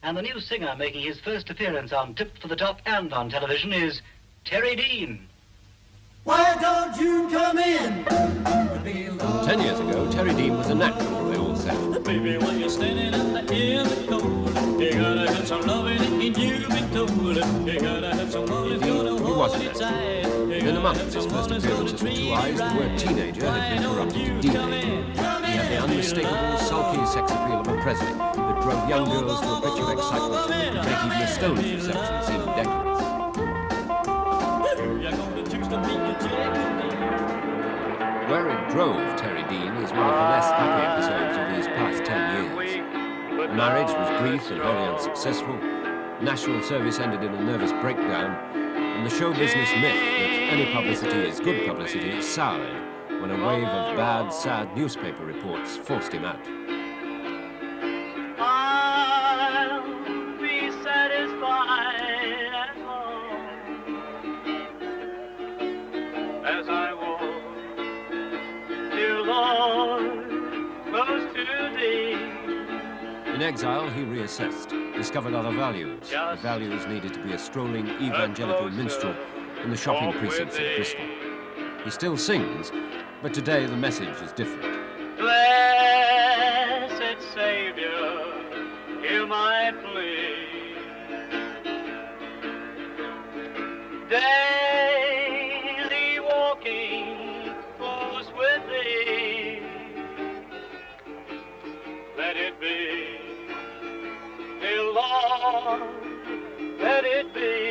And the new singer making his first appearance on Tipped for the Top and on television is Terry Dene. Why don't you come in? 10 years ago, Terry Dene was a natural, they all said. Baby, when you're standing in the cold, you gotta have some loving and you've been told. You gotta have some loving to hold it tight. Within a month of his first appearance at the Two Eyes, the word teenager had been corrupted to Dene. He had the unmistakable, sulky sex appeal of a Presley that drove young girls to a pitch of excitement that could make even a Stones reception seem decorous. Where it drove Terry Dene is one of the less happy episodes of these past 10 years. The marriage was brief and wholly unsuccessful. National service ended in a nervous breakdown, and the show business myth that any publicity is good publicity soured when a wave of bad, sad newspaper reports forced him out. I'll be satisfied at home as I walk, dear Lord, close to thee. In exile, he reassessed, discovered other values, the values needed to be a strolling evangelical minstrel in the shopping precincts of Bristol. He still sings, but today the message is different. Blessed Savior, hear my plea. Daily walking close with thee. Let it be, dear Lord, let it be.